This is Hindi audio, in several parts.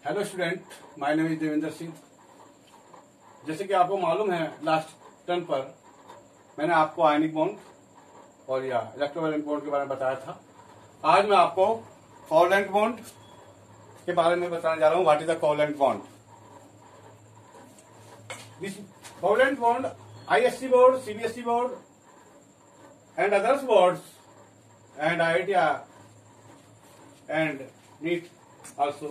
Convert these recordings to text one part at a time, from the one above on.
Hello student, my name is Devendra Singh. जैसे कि आपको मालूम है, लास्ट टर्म पर मैंने आपको आयनिक बॉन्ड और या इलेक्ट्रोवैलेंट बॉन्ड के बारे में बताया था। आज मैं आपको कोवैलेंट बॉन्ड के बारे में बताने जा रहा हूँ। What is the covalent bond? This covalent bond ISC board, CBSE board and others boards and IIT and NEET also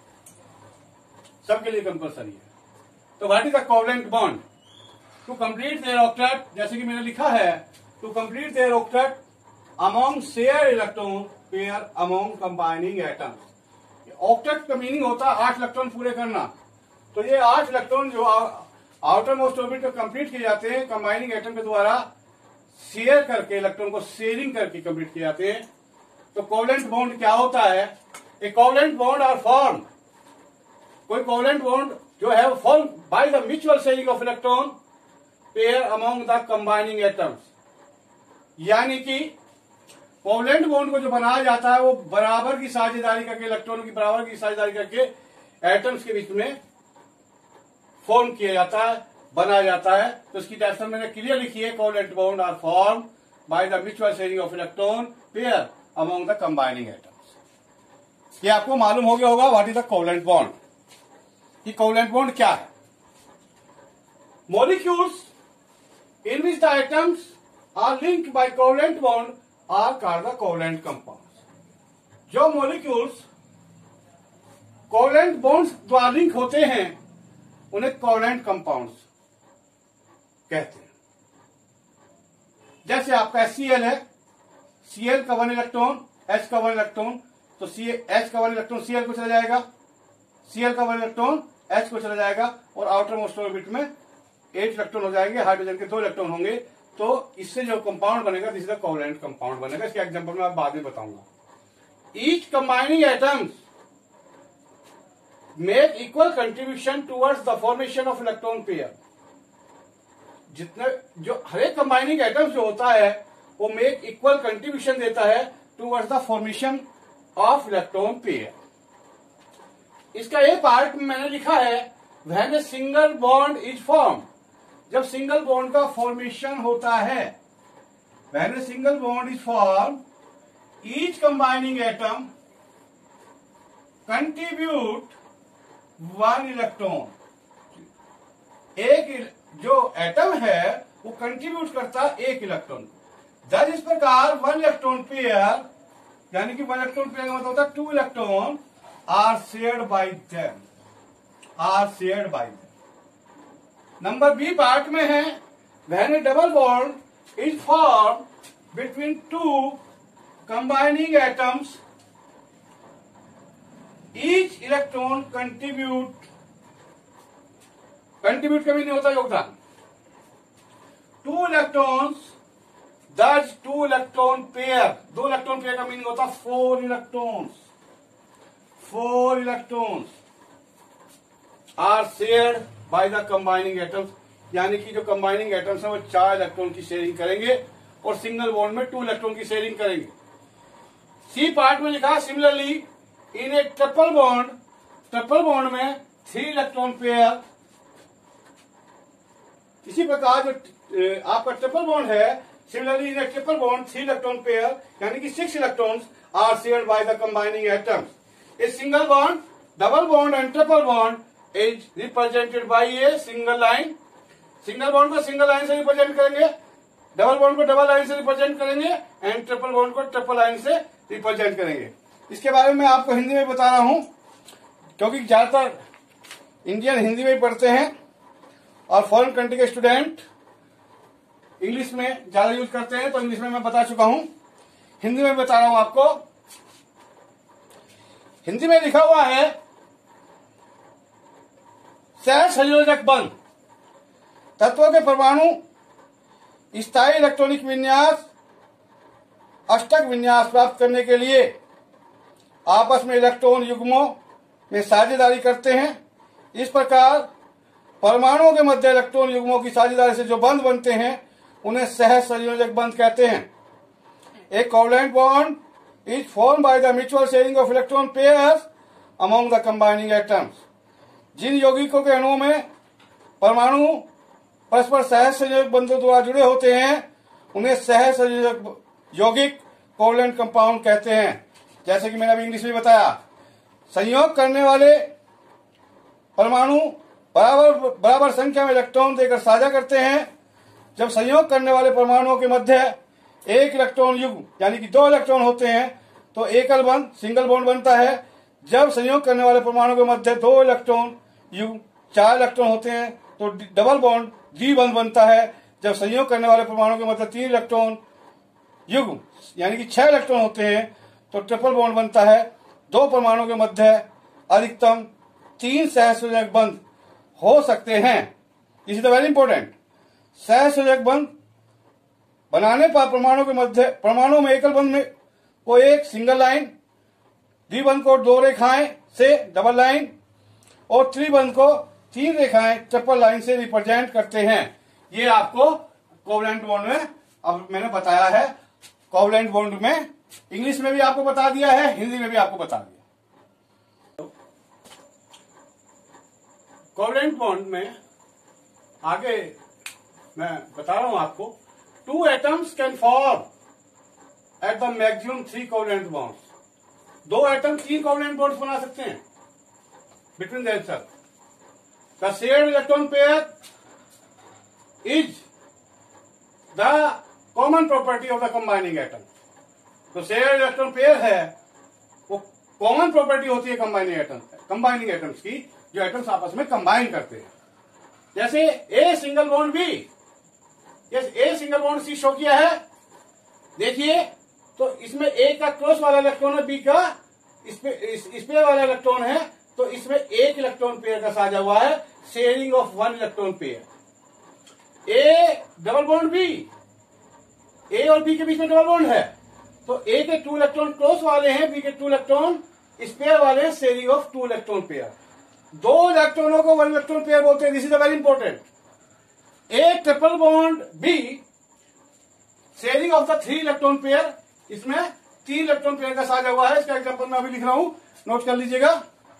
सबके लिए कंपल्सरी है। तो what is the covalent bond? To complete their octet, जैसे कि मैंने लिखा है, to complete their octet among share electron pair among combining atoms. Octet का मीनिंग होता है 8 इलेक्ट्रॉन पूरे करना। तो ये 8 इलेक्ट्रॉन जो आउटर मोस्ट ऑर्बिट को कंप्लीट किए जाते हैं कंबाइनिंग एटम के द्वारा, शेयर करके इलेक्ट्रॉन को शेयरिंग करके कंप्लीट किए जाते हैं। तो कोवैलेंट बॉन्ड क्या होता है? A covalent bond are form, कोई कोवैलेंट बॉन्ड जो है form by the mutual sharing of electron pair among the combining atoms. यानी कि कोवैलेंट बॉन्ड को जो बनाया जाता है वो बराबर की साझेदारी करके, इलेक्ट्रॉन की बराबर की साझेदारी करके एटम्स के बीच में फॉर्म किया जाता है, बनाया जाता है। तो इसकी डेफिनेशन मैंने क्लियर लिखी है, covalent bond are form by the mutual sharing of electron pair among the combining atoms. ये आपको मालूम हो गया होगा what is the covalent bond. कि कोवैलेंट बॉन्ड क्या है? Molecules in which the atoms are linked by covalent bond are called the covalent compounds. जो मॉलिक्यूल्स कोवैलेंट बॉन्ड्स द्वारा लिंक होते हैं उन्हें कोवैलेंट कंपाउंड्स कहते हैं। जैसे आपका HCl है, Cl का 1 इलेक्ट्रॉन, H का 1 इलेक्ट्रॉन, तो H का 1 इलेक्ट्रॉन Cl को चला जाएगा, Cl का 1 इलेक्ट्रॉन H को चला जाएगा और आउटर मोस्ट ऑर्बिट में 8 इलेक्ट्रॉन हो जाएंगे, हाइड्रोजन के 2 इलेक्ट्रॉन होंगे। तो इससे जो कंपाउंड बनेगा this is the covalent compound बनेगा। इसके एग्जांपल में आप बाद में बताऊंगा। Each combining atoms make equal contribution towards the formation of electron pair. जितने जो हर एक कंबाइनिंग एटम्स जो होता है वो मेक इक्वल कंट्रीब्यूशन देता है towards the formation of electron pair. इसका एक पार्ट में मैंने लिखा है when a single bond is form, जब सिंगल बॉन्ड का फॉर्मेशन होता है, when a single bond is form each combining atom contribute 1 electron. एक जो एटम है वो कंट्रीब्यूट करता है 1 इलेक्ट्रॉन। जब इस प्रकार 1 इलेक्ट्रॉन पेयर, यानी कि 1 इलेक्ट्रॉन पेयर का मतलब होता है 2 electron are shared by them, are shared by them। Number B part में है when a double bond is formed between 2 combining atoms, each electron contribute का मीनिंग होता है योगदान। 2 इलेक्ट्रॉन्स, दस 2 इलेक्ट्रॉन पेयर, 2 इलेक्ट्रॉन पेयर का मीनिंग होता है 4 electrons. 4 electrons are shared by the combining atoms, यानी कि जो कंबाइनिंग एटम्स हैं वो 4 इलेक्ट्रॉन की शेयरिंग करेंगे और सिंगल बॉन्ड में 2 इलेक्ट्रॉन की शेयरिंग करेंगे। सी पार्ट में लिखा similarly in a triple bond, triple bond में 3 इलेक्ट्रॉन पेयर। इसी प्रकार जो आपका ट्रिपल बॉन्ड है, similarly in a triple bond 3 electron pair, यानी कि 6 electrons are shared by the combining atoms. A single bond, double bond and triple bond is represented by a single line। Single bond को सिंगल लाइन से रिप्रेजेंट करेंगे, डबल बॉन्ड को डबल लाइन से रिप्रेजेंट करेंगे एंड ट्रिपल बॉन्ड को ट्रिपल लाइन से रिप्रेजेंट करेंगे। इसके बारे में आपको हिंदी में बता रहा हूं क्योंकि ज्यादातर इंडियन हिंदी में पढ़ते हैं और फॉरेन कंट्री के स्टूडेंट इंग्लिश में ज्यादा यूज करते हैं। तो इंग्लिश में मैं बता चुका हूं, हिंदी में बता रहा हूं आपको। हिंदी में लिखा हुआ है सहसंयोजक बंध। तत्वों के परमाणु स्थायी इलेक्ट्रॉनिक विन्यास, अष्टक विन्यास प्राप्त करने के लिए आपस में इलेक्ट्रॉन युग्मों में साझेदारी करते हैं। इस प्रकार परमाणुओं के मध्य इलेक्ट्रॉन युग्मों की साझेदारी से जो बंध बनते हैं उन्हें सहसंयोजक बंध कहते हैं। एक covalent bond is formed by the mutual sharing of electron pairs among the combining atoms. जिन यौगिकों के अणुओं में परमाणु परस्पर सहसंयोजक बंधों द्वारा जुड़े होते हैं उन्हें सहसंयोजक यौगिक कोवलेंट कंपाउंड कहते हैं। जैसे कि मैंने अभी इंग्लिश में बताया, संयोग करने वाले परमाणु बराबर संख्या में इलेक्ट्रॉन देकर साझा करते हैं। जब संयोग करने वाले परमाणुओं के मध्य एक इलेक्ट्रॉन युग्म यानी कि 2 इलेक्ट्रॉन होते हैं तो एकल बंध सिंगल बॉन्ड बनता है। जब संयोग करने वाले परमाणु के मध्य 2 इलेक्ट्रॉन युग्म 4 इलेक्ट्रॉन होते हैं तो डबल बॉन्ड द्विबंध बनता है। जब संयोग करने वाले परमाणु के मध्य 3 इलेक्ट्रॉन युग्म यानी कि 6 इलेक्ट्रॉन होते हैं तो ट्रिपल बॉन्ड बनता है। 2 परमाणु के मध्य अधिकतम 3 सहसंयोजक बंध हो सकते हैं। This is the very important. सहसंयोजक बंध बनाने पर परमाणु में एकल बंध में को एक सिंगल लाइन, द्विबंध को 2 रेखाएं से डबल लाइन और त्रिबंध को 3 रेखाएं ट्रिपल लाइन से रिप्रेजेंट करते हैं। ये आपको कोवलेंट बॉन्ड में अब मैंने बताया है। कोवलेंट बॉन्ड में इंग्लिश में भी आपको बता दिया है, हिंदी में भी आपको बता दिया। कोवलेंट बॉन्ड में आगे मैं बता रहा हूं आपको, 2 atoms can form at the maximum 3 covalent bonds. 2 atom 3 covalent bonds बना सकते हैं between themselves. The shared electron pair is the common property of the combining atom. तो शेयर्ड इलेक्ट्रॉन पेयर है वो कॉमन प्रॉपर्टी होती है कंबाइनिंग एटम्स की, जो एटम्स आपस में कंबाइन करते हैं। जैसे A single bond B, A single bond C show किया है, देखिए तो इसमें ए का क्रॉस वाला इलेक्ट्रॉन है, बी का स्पेयर वाला इलेक्ट्रॉन है, तो इसमें एक इलेक्ट्रॉन पेयर का साझा हुआ है, sharing of 1 electron pair. A double bond B, A और बी के बीच में डबल बॉन्ड है, तो ए के 2 इलेक्ट्रॉन क्रॉस वाले हैं, बी के 2 इलेक्ट्रॉन स्पेयर वाले हैं, शेयरिंग ऑफ 2 इलेक्ट्रॉन पेयर। 2 इलेक्ट्रॉनों को 1 इलेक्ट्रॉन पेयर बोलते हैं। This is very important. A triple bond B sharing of the 3 electron pair, इसमें 3 इलेक्ट्रॉन पेयर का साझा हुआ है। इसका एग्जांपल मैं अभी लिख रहा हूं, नोट कर लीजिएगा।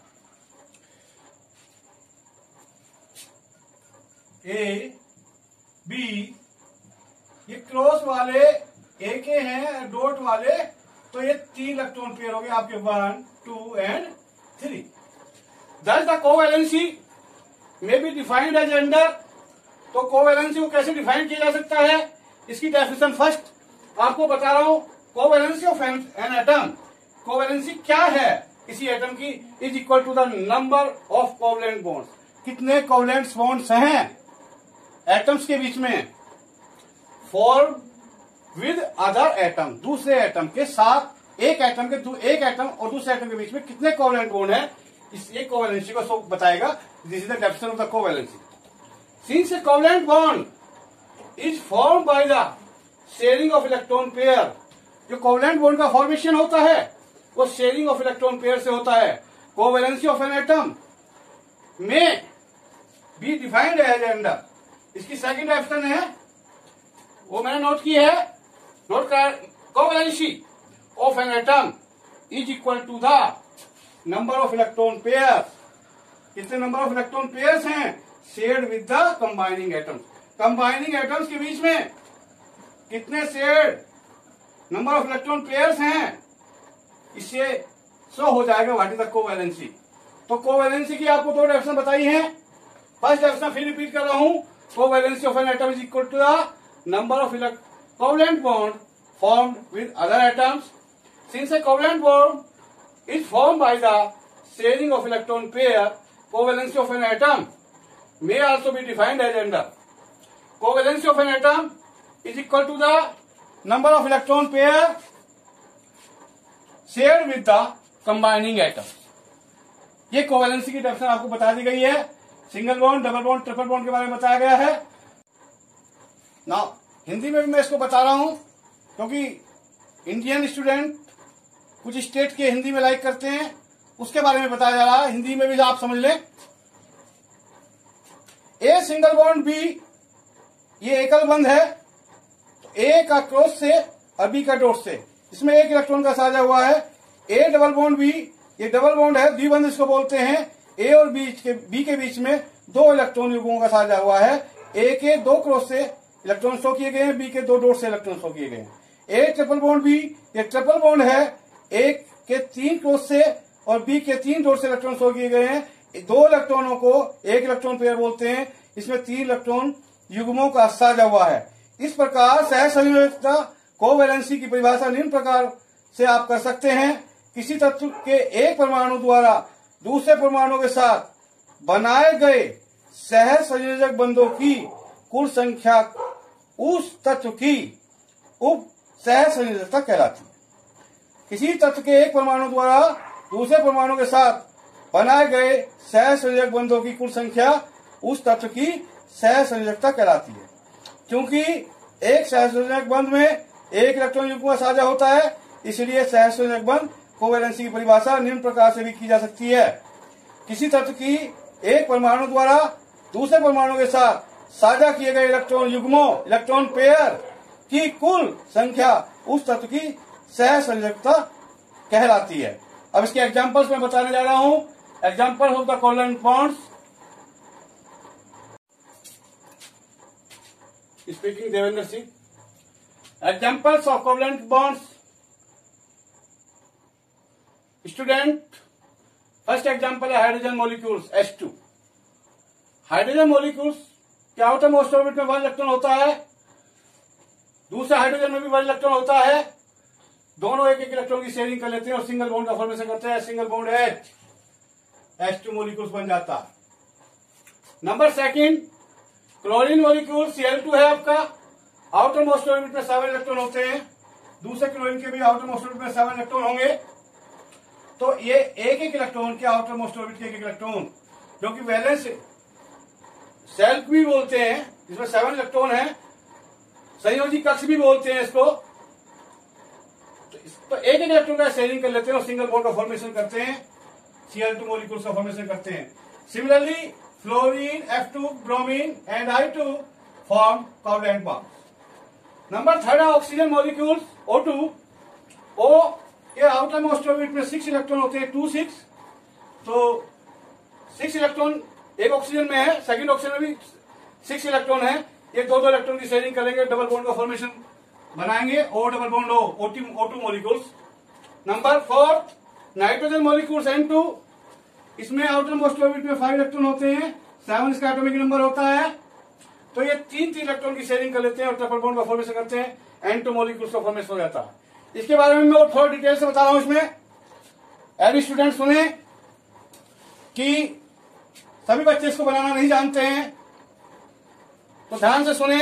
ए बी, ये क्रॉस वाले ए के हैं, डॉट वाले, तो ये 3 इलेक्ट्रॉन पेयर हो गए आपके 1, 2 and 3। Thus the covalency may be defined as under। तो कोवेलेंसी को कैसे डिफाइन किया जा सकता है, इसकी डेफिनेशन फर्स्ट आपको बता रहा हूं। Covalency of an atom, covalency क्या है इसी एटम की, is equal to the number of covalent bonds. कितने कोवलेंट बॉन्ड्स हैं एटम्स के बीच में, फॉर्म विद अदर एटम, दूसरे एटम के साथ। एक एटम और दूसरे एटम के बीच में कितने कोवलेंट बॉन्ड है, इस एक कोवेलेंसी को बताएगा। This is the definition of the covalency. Since a covalent bond is form by the sharing of electron pair, जो कोवेलेंट बॉन्ड का फॉर्मेशन होता है वो शेयरिंग ऑफ इलेक्ट्रॉन पेयर से होता है। Covalency of an atom may be defined as under. इसकी सेकंड डेफिनेशन है वो मैंने नोट की है, नोट कर। Covalency of an atom is equal to the number of electron pair. कितने नंबर ऑफ इलेक्ट्रॉन पेयर्स हैं shared with the combining atoms. Combining atoms के बीच में कितने shared number of electron pairs हैं, इससे शो हो जाएगा व्हाट इज द कोवेलेंसी। तो कोवेलेंसी की आपको 2 डेफिनेशन बताई है। फर्स्ट डेफिनेशन फिर रिपीट कर रहा हूं, covalency of an atom is equal to the number of covalent bond formed with other atoms. Since a covalent bond is formed by the sharing of electron pair, covalency of an atom may also be defined as under। Covalency of an atom is equal to the number of electron pair shared with the combining atom। ये कोवेलेंसी की डेफिनेशन आपको बता दी गई है। Single bond, double bond, triple bond के बारे में बताया गया है। नाउ हिंदी में भी मैं इसको बता रहा हूं क्योंकि इंडियन स्टूडेंट कुछ स्टेट के हिंदी में लाइक करते हैं, उसके बारे में बताया जा रहा है। हिंदी में भी आप समझ लें। ए सिंगल बॉन्ड बी, ये एकल बंध है, तो ए का क्रॉस से और बी का डॉट से, इसमें 1 इलेक्ट्रॉन का साझा हुआ है। ए डबल बॉन्ड बी ये डबल बॉन्ड है, द्विबंध इसको बोलते हैं। ए और बी के बीच में दो इलेक्ट्रॉन युग्मों का साझा हुआ है। ए के 2 क्रॉस से इलेक्ट्रॉन शो किए गए हैं, बी के 2 डॉट से इलेक्ट्रॉन शो किए गए हैं। ए ट्रिपल बॉन्ड बी, ये ट्रिपल बॉन्ड है, ए के 3 क्रॉस से और बी के 3 डॉट से इलेक्ट्रॉन शो किए गए हैं। 2 इलेक्ट्रॉनों को एक इलेक्ट्रॉन पेयर बोलते हैं। इसमें 3 इलेक्ट्रॉन युग्मों का साझा हुआ है। इस प्रकार सहसंयोजकता कोवैलेंसी की परिभाषा निम्न प्रकार से आप कर सकते हैं। किसी तत्व के एक परमाणु द्वारा दूसरे परमाणु के साथ बनाए गए सहसंयोजक बंधों की कुल संख्या उस तत्व की उप सहसंयोजकता कहलाती है। किसी तत्व के एक परमाणु द्वारा दूसरे परमाणु के साथ बनाए गए सहसंयोजक बंधों की कुल संख्या उस तत्व की सहसंयोजकता कहलाती है। क्योंकि एक सहसंयोजक बंध में एक इलेक्ट्रॉन युग्म साझा होता है, इसलिए सहसंयोजक बंध कोवैलेंसी की परिभाषा निम्न प्रकार से भी की जा सकती है। किसी तत्व की एक परमाणु द्वारा दूसरे परमाणु के साथ साझा किए गए इलेक्ट्रॉन युग्मों इलेक्ट्रॉन पेयर की कुल संख्या उस तत्व की सहसंयोजकता कहलाती है। अब इसके एग्जांपल्स मैं बताने जा रहा हूं। Example of the covalent bonds. Speaking Devendra Singh. Examples of covalent bonds. Student, first example है hydrogen molecules H2। Hydrogen molecules के आउटर मोस्ट ऑर्बिट में 1 इलेक्ट्रॉन होता है, दूसरे हाइड्रोजन में भी 1 इलेक्ट्रॉन होता है। दोनों एक एक इलेक्ट्रॉन की शेयरिंग कर लेते हैं और सिंगल बॉन्ड का फॉर्मेशन करते हैं। सिंगल बॉन्ड H2 मॉलिक्यूल्स बन जाता है। Number second, chlorine molecule Cl2 है आपका। आउटर मोस्ट ऑर्बिट में 7 इलेक्ट्रॉन होते हैं, दूसरे क्लोरीन के भी आउटर मोस्ट ऑर्बिट में 7 इलेक्ट्रॉन होंगे। तो ये एक एक इलेक्ट्रॉन के आउटर मोस्ट ऑर्बिट के एक इलेक्ट्रॉन, जो कि वैलेंस सेल्फ भी बोलते हैं, इसमें 7 इलेक्ट्रॉन है। संयोजी कक्ष भी बोलते हैं इसको। तो एक एक इलेक्ट्रॉन का शेयरिंग कर लेते हैं और सिंगल बॉन्ड का फॉर्मेशन करते हैं, Cl2 मॉलिक्यूल्स का फॉर्मेशन करते हैं। Similarly fluorine, F2, bromine and I2 form covalent bonds. Number third है ऑक्सीजन मॉलिक्यूल्स O2। O के आउटर मोस्ट ऑर्बिट में 6 इलेक्ट्रॉन होते हैं, 2 6। तो 6 इलेक्ट्रॉन एक ऑक्सीजन में है, सेकंड ऑक्सीजन में भी 6 इलेक्ट्रॉन है। ये 2 इलेक्ट्रॉन की शेयरिंग करेंगे, डबल बॉन्ड का फॉर्मेशन बनाएंगे, O double bond O2 molecules. Number fourth, nitrogen molecules N2। इसमें आउटर मोस्ट ऑर्बिट में 5 इलेक्ट्रॉन होते हैं, 7 इसका एटॉमिक नंबर होता है। तो ये 3 इलेक्ट्रॉन की शेयरिंग कर लेते हैं और ट्रिपल बॉन्ड का फॉर्मेशन करते हैं, N2 मॉलिक्यूल्स का फॉर्मेशन हो जाता है। इसके बारे में मैं और थोड़ा डिटेल से बता रहा हूं इसमें। एवरी स्टूडेंट सुने कि सभी बच्चे इसको बनाना नहीं जानते हैं, तो ध्यान से सुने।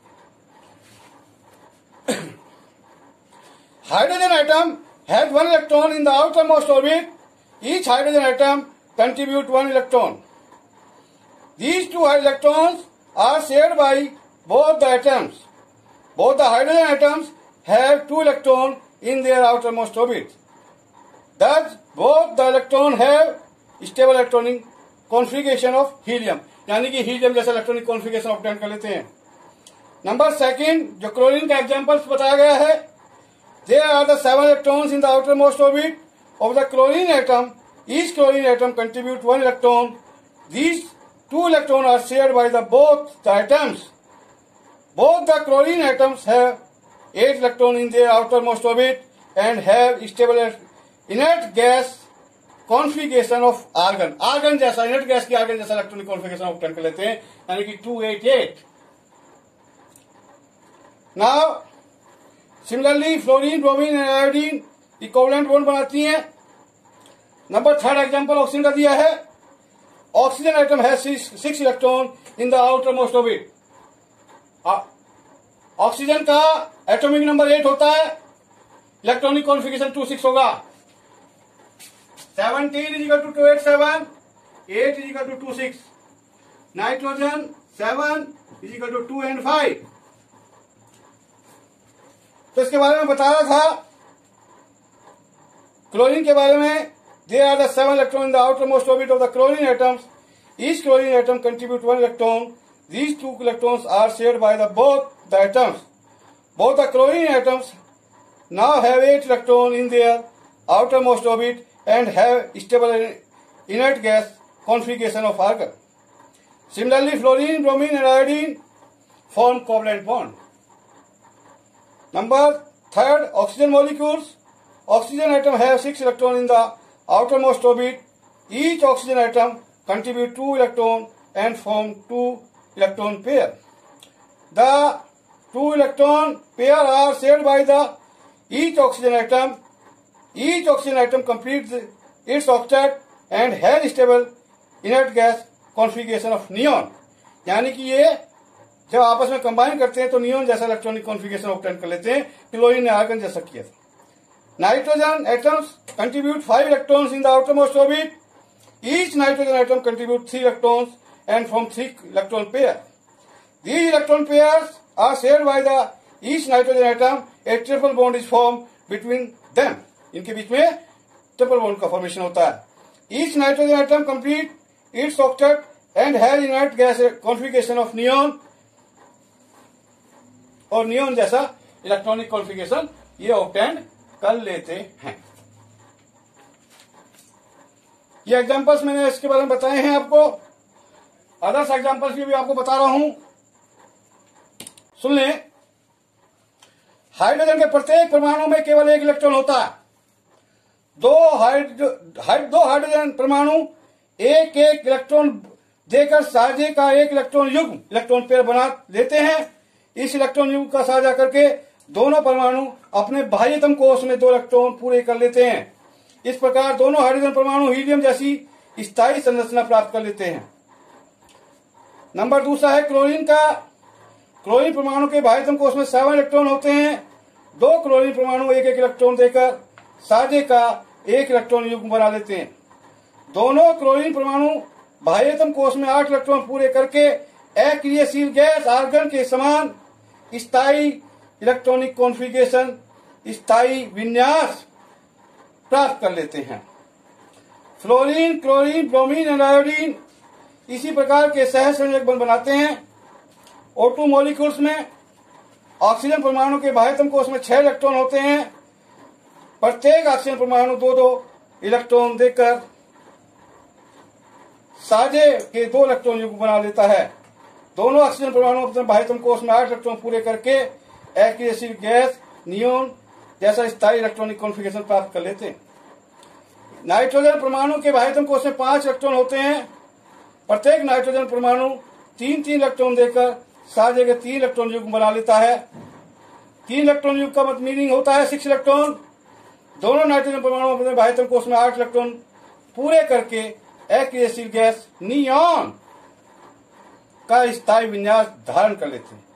Hydrogen atom has 1 electron in the outermost orbit. Each hydrogen atom contribute 1 electron. These 2 electrons are shared by both the atoms. Both the hydrogen atoms have 2 electrons in their outermost orbit. Thus, both the electrons have stable electronic configuration of helium. यानी कि हीलियम जैसा इलेक्ट्रॉनिक कॉन्फ़िगरेशन ऑब्टेन कर लेते हैं। नंबर सेकंड, जो क्लोरीन का एग्जांपल्स बताया गया है, there are the 7 electrons in the outermost orbit of the chlorine atom. Each chlorine atom contributes 1 electron. These 2 electrons are shared by both the atoms. Both the chlorine atoms have 8 electrons in their outermost orbit and have stable inert gas configuration of argon. Argon जैसा, inert gas की argon जैसा इलेक्ट्रॉनिक कॉन्फ़िगरेशन ऑब्टेन कर लेते हैं, यानी कि 288। Now, similarly, fluorine, bromine and iodine की कोवैलेंट बॉन्ड बनाती हैं। नंबर थर्ड एग्जांपल ऑक्सीजन का दिया है। ऑक्सीजन एटम है 6 electron in the outermost orbit. Oxygen का एटॉमिक नंबर 8 होता है, इलेक्ट्रॉनिक कॉन्फ़िगरेशन 2 6 होगा। 17 is equal to 287, 8 is equal to 2 6। Nitrogen 7 is equal to 2 and 5। तो इसके बारे में बता रहा था। क्लोरीन के बारे में, there are the 7 electrons in the outermost orbit of the chlorine atoms. Each chlorine atom contributes 1 electron. These 2 electrons are shared by both the atoms. Both the chlorine atoms now have 8 electrons in their outermost orbit and have stable inert gas configuration of argon. Similarly, fluorine, bromine and iodine form covalent bond. Number third, oxygen molecules. Oxygen atom have 6 electrons in the outermost orbit. Each oxygen atom contribute 2 electrons and form 2 electron pair. The 2 electron pair are shared by the each oxygen atom. Each oxygen atom completes its octet and has stable inert gas configuration of neon. यानी कि ये जब आपस में कंबाइन करते हैं तो नियोन जैसा इलेक्ट्रॉनिक कॉन्फ़िगरेशन ऑब्टेन कर लेते हैं, क्लोरीन ने आर्गन जैसा किया था. Nitrogen atoms contribute 5 electrons in the outermost orbit. Each nitrogen atom contribute 3 electrons and form 3 electron pair. These electron pairs are shared by the each nitrogen atom. A triple bond is formed between them. इनके बीच में ट्रिपल बॉन्ड का फॉर्मेशन होता है. Each nitrogen atom complete its octet and has inert gas configuration of neon. और नियोन जैसा इलेक्ट्रॉनिक कॉन्फ़िगरेशन ये ऑब्टेन कर लेते हैं. ये एग्जांपल्स मैंने इसके बारे में बताए हैं आपको. अदर्स एग्जांपल्स भी आपको बता रहा हूं, सुन लें. हाइड्रोजन के प्रत्येक परमाणु में केवल 1 इलेक्ट्रॉन होता है. दो हाइड्रोजन परमाणु एक इलेक्ट्रॉन देकर साझे का 1 इलेक्ट्रॉन युग्म इलेक्ट्रॉन पेयर बना लेते हैं. इस इलेक्ट्रॉन युग्म का साझा करके दोनों परमाणु अपने बाह्यतम कोश में 2 इलेक्ट्रॉन पूरे कर लेते हैं. इस प्रकार दोनों हाइड्रोजन परमाणु हीलियम जैसी स्थायी संरचना प्राप्त कर लेते हैं. नंबर दूसरा है क्लोरीन का. क्लोरीन परमाणु के बाह्यतम कोश में 7 इलेक्ट्रॉन होते हैं. 2 क्लोरीन परमाणु एक इलेक्ट्रॉन देकर साझे का 1 इलेक्ट्रॉन युग्म बना लेते हैं. दोनों क्लोरीन परमाणु बाह्यतम कोश में 8 इलेक्ट्रॉन पूरे करके अक्रियशील गैस आर्गन के समान स्थायी इलेक्ट्रॉनिक कॉन्फ़िगरेशन, स्थायी विन्यास प्राप्त कर लेते हैं. फ्लोरीन, क्लोरीन, ब्रोमीन और आयोडीन इसी प्रकार के सहसंयोजक बंध बनाते हैं. O2 मॉलिक्यूल्स में ऑक्सीजन परमाणु के बाह्यतम कोश में 6 इलेक्ट्रॉन होते हैं. प्रत्येक ऑक्सीजन परमाणु 2-2 इलेक्ट्रॉन देकर साझे के 2 इलेक्ट्रॉन युग्म बना लेता है. दोनों ऑक्सीजन परमाणु अपने बाह्यतम कोश में 8 इलेक्ट्रॉन पूरे करके अक्रियशील गैस नियोन जैसा स्थायी इलेक्ट्रॉनिक कॉन्फ़िगरेशन प्राप्त कर लेते हैं. नाइट्रोजन परमाणु के बाह्यतम कोश में 5 इलेक्ट्रॉन होते हैं. प्रत्येक नाइट्रोजन परमाणु 3-3 इलेक्ट्रॉन देकर साझे के 3 इलेक्ट्रॉन युग्म बना लेता है. 3 इलेक्ट्रॉन युग्म का मीनिंग होता है 6 इलेक्ट्रॉन. दोनों नाइट्रोजन परमाणु अपने बाह्यतम कोश में 8 इलेक्ट्रॉन पूरे करके अक्रियशील गैस नियॉन का स्थायी विन्यास धारण कर लेते हैं.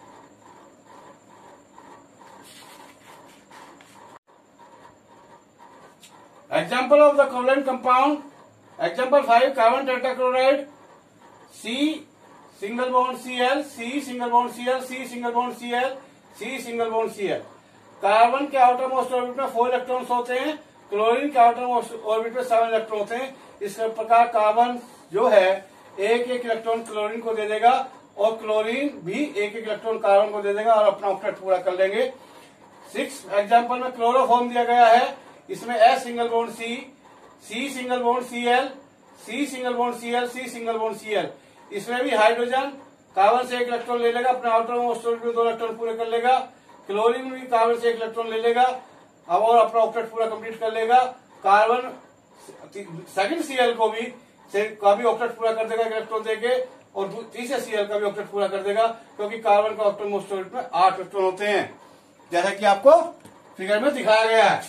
Example of the covalent compound. Example 5 carbon tetrachloride. C single bond Cl, C single bond Cl, C single bond Cl, C single bond Cl. Carbon के आउटर मोस्ट ऑर्बिट में 4 इलेक्ट्रॉन्स होते हैं. क्लोरीन के आउटर मोस्ट ऑर्बिट में 7 इलेक्ट्रॉन होते हैं. इस प्रकार कार्बन जो है एक इलेक्ट्रॉन क्लोरीन को दे देगा और क्लोरीन भी एक इलेक्ट्रॉन कार्बन को दे देगा और अपना ऑक्टेट पूरा कर लेंगे. 6 एग्जाम्पल में क्लोरोफॉर्म दिया गया है. इसमें S single bond C single bond Cl, C single bond Cl, C single bond Cl. इसमें भी हाइड्रोजन कार्बन से 1 इलेक्ट्रॉन ले लेगा, अपने आउटर मोस्ट ऑर्बिट में 2 इलेक्ट्रॉन पूरे कर लेगा. क्लोरीन भी कार्बन से 1 इलेक्ट्रॉन ले लेगा अब और अपना ऑक्टेट पूरा कंप्लीट कर लेगा. कार्बन सेकंड Cl को भी ऑक्टेट पूरा कर देगा इलेक्ट्रॉन देके और तीसरे Cl का भी ऑक्टेट पूरा कर देगा क्योंकि कार्बन का आउटर मोस्ट ऑर्बिट में 8 इलेक्ट्रॉन होते हैं जैसा कि आपको फिगर में दिखाया गया है.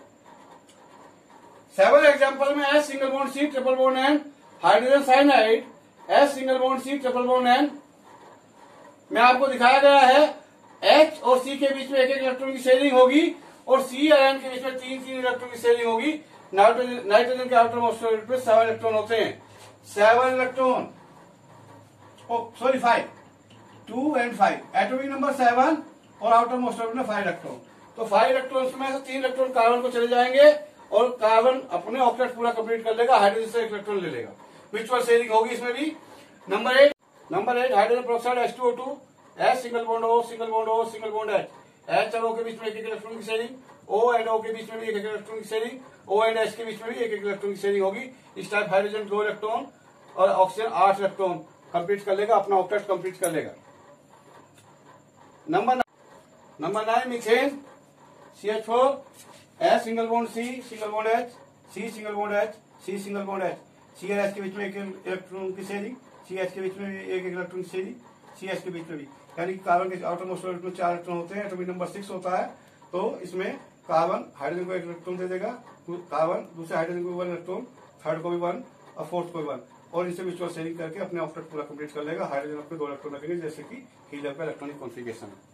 7 एग्जाम्पल में S single bond C triple bond N. Hydrogen cyanide S single bond C triple bond N में आपको दिखाया गया है H और C के बीच में 1 इलेक्ट्रॉन की शेयरिंग होगी और C और N के बीच में 3-3 इलेक्ट्रॉन की शेयरिंग होगी. नाइट्रोजन के आउटर मोस्ट ऑर्बिट में 7 इलेक्ट्रॉन होते हैं. 7 electron, sorry 5, 2 and 5. Atomic number 7 और आउटर मोस्ट ऑर्बिट में 5 इलेक्ट्रॉन. तो 5 इलेक्ट्रॉन में से 3 इलेक्ट्रॉन कार्बन को चले जाएंगे और कार्बन अपने ऑक्टेट पूरा कंप्लीट कर लेगा. हाइड्रोजन से 1 इलेक्ट्रॉन ले लेगा. म्यूचुअल शेयरिंग होगी इसमें भी. Number 8 hydrogen peroxide H2O2. S single bond O single bond H. H और O के बीच में 1 इलेक्ट्रॉन की शेयरिंग. O एंड O के बीच में भी 1 इलेक्ट्रॉन की शेयरिंग. O एंड H के बीच में भी एक इलेक्ट्रॉन की शेयरिंग होगी। इस टाइप हाइड्रोजन 2 इलेक्ट्रॉन और ऑक्सीजन 8 इलेक्ट्रॉन कंप्लीट कर लेगा, अपना ऑक्टेट कंप्लीट कर लेगा। Number 9 methane CH4 S single bond C single bond H C single bond H C single bond H C और H के बीच में एक इलेक्ट्रॉन की शेयरिंग, C H के बीच में भी एक इलेक्ट्रॉन की शेयरिंग, C H के बीच में भी, यानी कार्बन के आउटर मोस्ट ऑर्बिटल में 4 इलेक्ट्रॉन होते हैं, एटॉमिक नंबर 6 होता है। तो इसमें कार्बन हाइड्रोजन को 1 इलेक्ट्रॉन दे देगा, कार्बन दूसरे हाइड्रोजन को 1 इलेक्ट्रॉन, थर्ड को भी 1 और फोर्थ को भी 1, और इनसे म्यूचुअल शेयरिंग करके अपने ऑक्टेट पूरा कंप्लीट कर लेगा। हाइड्रोजन अपने 2 इलेक्ट्रॉन लगेंगे, जैसे कि हीलियम का इलेक्ट्रॉनिक कॉन्फ़िगरेशन है।